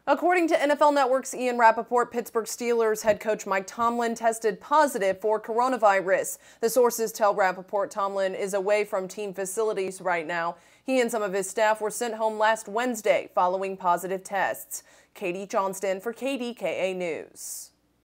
According to NFL Network's Ian Rapoport, Pittsburgh Steelers head coach Mike Tomlin tested positive for coronavirus. The sources tell Rapoport Tomlin is away from team facilities right now. He and some of his staff were sent home last Wednesday following positive tests. Katie Johnston for KDKA News.